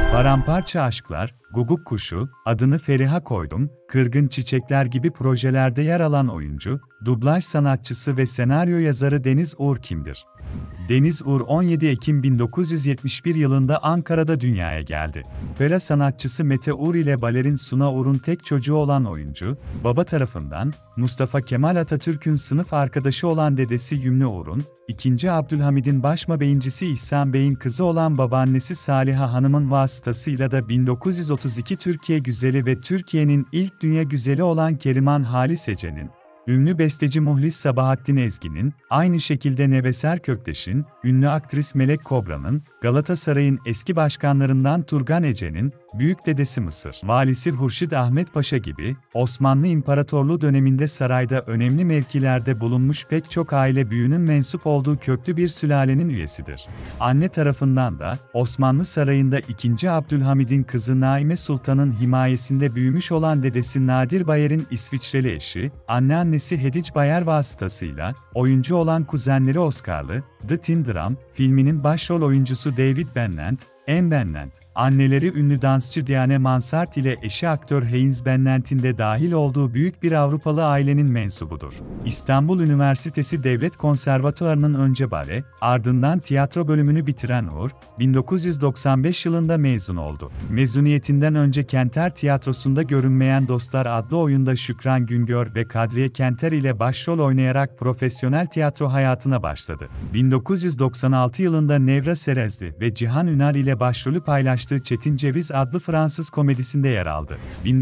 Paramparça Aşklar, Guguk Kuşu, Adını Feriha Koydum, Kırgın Çiçekler gibi projelerde yer alan oyuncu, dublaj sanatçısı ve senaryo yazarı Deniz Uğur kimdir? Deniz Uğur 17 Ekim 1971 yılında Ankara'da dünyaya geldi. Opera sanatçısı Mete Uğur ile balerin Suna Uğur'un tek çocuğu olan oyuncu, baba tarafından Mustafa Kemal Atatürk'ün sınıf arkadaşı olan dedesi Yümlü Uğur'un, II. Abdülhamid'in başmabeyincisi İhsan Bey'in kızı olan babaannesi Saliha Hanım'ın vasıtasıyla da 1932 Türkiye Güzeli ve Türkiye'nin ilk dünya güzeli olan Keriman Halis Ece'nin, ünlü besteci Muhlis Sabahattin Ezgi'nin, aynı şekilde Neveser Kökteş'in, ünlü aktris Melek Kobra'nın, Galatasaray'ın eski başkanlarından Turgan Ece'nin, büyük dedesi Mısır valisi Hurşit Ahmet Paşa gibi, Osmanlı İmparatorluğu döneminde sarayda önemli mevkilerde bulunmuş pek çok aile büyüğünün mensup olduğu köklü bir sülalenin üyesidir. Anne tarafından da, Osmanlı Sarayı'nda II. Abdülhamid'in kızı Naime Sultan'ın himayesinde büyümüş olan dedesi Nadir Bayer'in İsviçreli eşi, anneannesi Hediç Bayer vasıtasıyla, oyuncu olan kuzenleri Oscar'lı, The Tin Drum, filminin başrol oyuncusu David Bennett, Anne Bennett, anneleri ünlü dansçı Diane Mansart ile eşi aktör Heinz Bennett'in de dahil olduğu büyük bir Avrupalı ailenin mensubudur. İstanbul Üniversitesi Devlet Konservatuvarı'nın önce bale, ardından tiyatro bölümünü bitiren Uğur, 1995 yılında mezun oldu. Mezuniyetinden önce Kenter Tiyatrosu'nda Görünmeyen Dostlar adlı oyunda Şükran Güngör ve Kadriye Kenter ile başrol oynayarak profesyonel tiyatro hayatına başladı. 1996 yılında Nevra Serezli ve Cihan Ünal ile başrolü paylaştığı Çetin Ceviz adlı Fransız komedisinde yer aldı.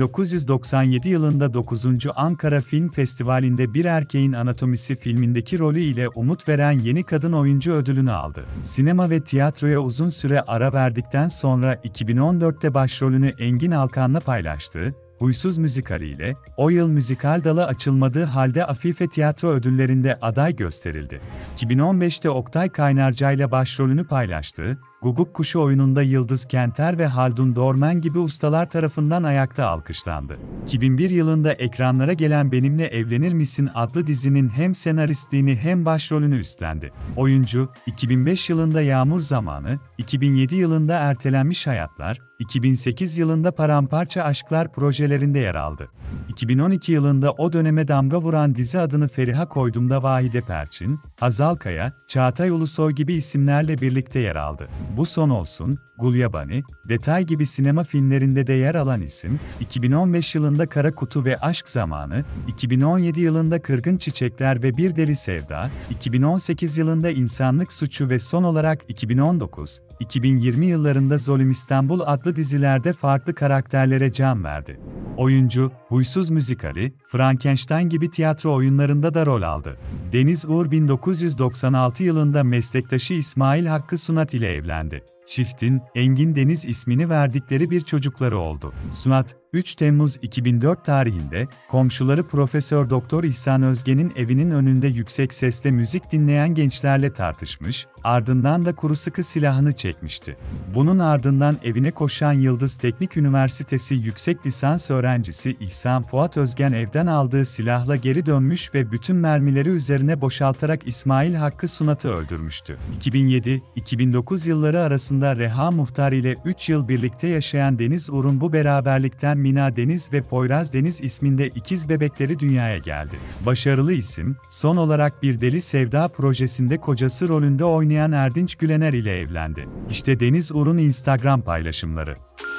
1997 yılında 9. Ankara Film Festivali'nde Bir Erkeğin Anatomisi filmindeki rolü ile umut veren Yeni Kadın Oyuncu ödülünü aldı. Sinema ve tiyatroya uzun süre ara verdikten sonra 2014'te başrolünü Engin Alkan'la paylaştığı Huysuz müzikaliyle, o yıl müzikal dalı açılmadığı halde Afife Tiyatro Ödülleri'nde aday gösterildi. 2015'te Oktay Kaynarca ile başrolünü paylaştığı Guguk Kuşu oyununda Yıldız Kenter ve Haldun Dorman gibi ustalar tarafından ayakta alkışlandı. 2001 yılında ekranlara gelen Benimle Evlenir Misin adlı dizinin hem senaristliğini hem başrolünü üstlendi. Oyuncu, 2005 yılında Yağmur Zamanı, 2007 yılında Ertelenmiş Hayatlar, 2008 yılında Paramparça Aşklar projelerinde yer aldı. 2012 yılında o döneme damga vuran dizi Adını Feriha Koydum'da Vahide Perçin, Hazal Kaya, Çağatay Ulusoy gibi isimlerle birlikte yer aldı. Bu Son Olsun, Gulyabani, Detay gibi sinema filmlerinde de yer alan isim, 2015 yılında Kara Kutu ve Aşk Zamanı, 2017 yılında Kırgın Çiçekler ve Bir Deli Sevda, 2018 yılında İnsanlık Suçu ve son olarak 2019-2020 yıllarında Zulüm İstanbul adlı dizilerde farklı karakterlere can verdi. Oyuncu, Huysuz müzikali, Frankenstein gibi tiyatro oyunlarında da rol aldı. Deniz Uğur 1996 yılında meslektaşı İsmail Hakkı Sunat ile evlendi. Çiftin, Engin Deniz ismini verdikleri bir çocukları oldu. Sunat, 3 Temmuz 2004 tarihinde, komşuları Profesör Doktor İhsan Özgen'in evinin önünde yüksek sesle müzik dinleyen gençlerle tartışmış, ardından da kuru sıkı silahını çekmişti. Bunun ardından evine koşan Yıldız Teknik Üniversitesi yüksek lisans öğrencisi İhsan Fuat Özgen evden aldığı silahla geri dönmüş ve bütün mermileri üzerine boşaltarak İsmail Hakkı Sunat'ı öldürmüştü. 2007-2009 yılları arasında Reha Muhtar ile 3 yıl birlikte yaşayan Deniz Uğur'un bu beraberlikten Mina Deniz ve Poyraz Deniz isminde ikiz bebekleri dünyaya geldi. Başarılı isim, son olarak Bir Deli Sevda projesinde kocası rolünde oynayan Erdinç Gülener ile evlendi. İşte Deniz Uğur'un Instagram paylaşımları.